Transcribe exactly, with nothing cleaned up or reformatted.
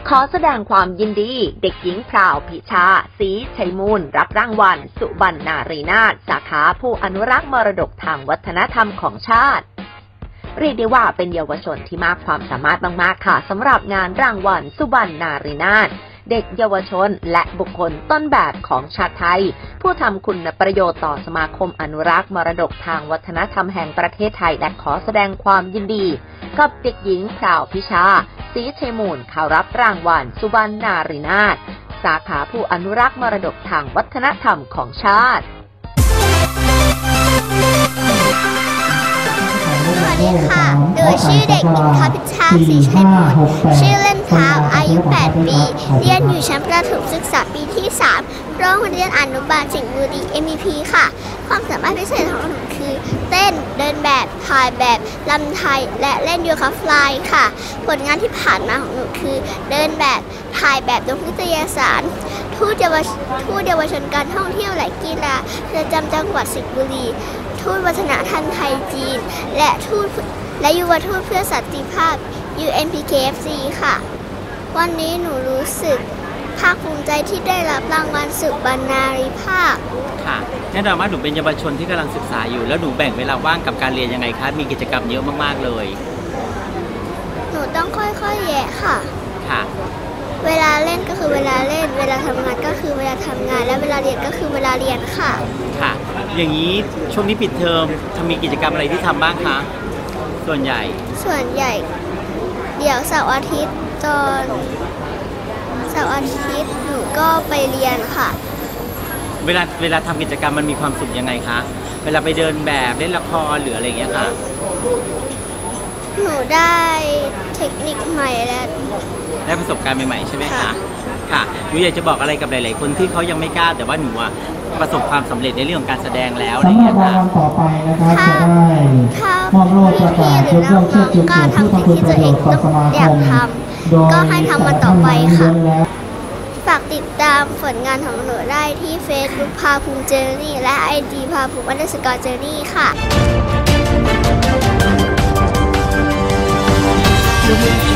ขอแสดงความยินดีเด็กหญิงพราวพิชาศรีชัยมูลรับรางวัลสุบรรณารีนาถสาขาผู้อนุรักษ์มรดกทางวัฒนธรรมของชาติเรียกได้ว่าเป็นเยาวชนที่มากความสามารถมากๆค่ะสำหรับงานรางวัลสุบรรณารีนาถเด็กเยาวชนและบุคคลต้นแบบของชาติไทยผู้ทำคุณประโยชน์ต่อสมาคมอนุรักษ์มรดกทางวัฒนธรรมแห่งประเทศไทยและขอแสดงความยินดีกับเด็กหญิงพราวพิชาศรีชัยมูลเข้ารับรางวัลสุบรรณารีนาถสาขาผู้อนุรักษ์มรดกทางวัฒนธรรมของชาติสวัสดีค่ะโดยชื่อเด็กหญิงพราวพิชาศรีชัยมูลชื่อเล่นพราวอายุแปดปีเรียนอยู่ชั้นประถมศึกษาปีที่สามโรงเรียนอนุบาลสิงห์บุรี เอ็ม วี พี ค่ะความสามารถพิเศษของหนูคือเต้นเดินแบบถ่ายแบบรำไทยและเล่นโยคะฟลายค่ะผลงานที่ผ่านมาของหนูคือเดินแบบถ่ายแบบลงนิตยสารทูตเยาวชนทูตเยาวชนการท่องเที่ยวและกีฬาประจำจังหวัดสิงห์บุรีทูตวัฒนธรรมไทยจีนและทูตและยุวทูตเพื่อสันติภาพ ยู เอ็น พี เค เอฟ ซี ค่ะวันนี้หนูรู้สึกภาคภูมิใจที่ได้รับรางวัลสุบรรณารีภาคค่ะแน่นอนว่าหนูเป็นเยาวชนที่กำลังศึกษาอยู่แล้วหนูแบ่งเวลาว่างกับการเรียนยังไงคะมีกิจกรรมเยอะมากๆเลยหนูต้องค่อยๆแยะค่ะค่ะเวลาเล่นก็คือเวลาเล่นเวลาทำงานก็คือเวลาทำงานและเวลาเรียนก็คือเวลาเรียนค่ะค่ะอย่างนี้ช่วงนี้ปิดเทอมจะมีกิจกรรมอะไรที่ทำบ้างคะส่วนใหญ่ส่วนใหญ่เดี๋ยวเสาร์อาทิตย์ตอนเสาร์อาทิตย์หนูก็ไปเรียนค่ะเวลาเวลาทำกิจกรรมมันมีความสุขยังไงคะเวลาไปเดินแบบเล่นละครหรืออะไรอย่างเงี้ยคะหนูได้เทคนิคใหม่และได้ประสบการณ์ใหม่ๆใช่ไหมคะค่ะหนูอยากจะบอกอะไรกับหลายๆคนที่เขายังไม่กล้าแต่ว่าหนูอะประสบความสำเร็จในเรื่องของการแสดงแล้วอะไรอย่างเงี้ยค่ะต่อไปนะครับจะได้มอบโล่ประกาศยกย่องเชิดชูเกียรติผู้ทำคุณประโยชน์ต่อสมาคมก็ให้ทำมันต่อไปค่ะฝากติดตามผลงานของหนูได้ที่ Facebook พาภูมิเจอร์นี่และ ไอ จี พาภูมิอันเดอร์สกอร์เจอร์นี่ค่ะ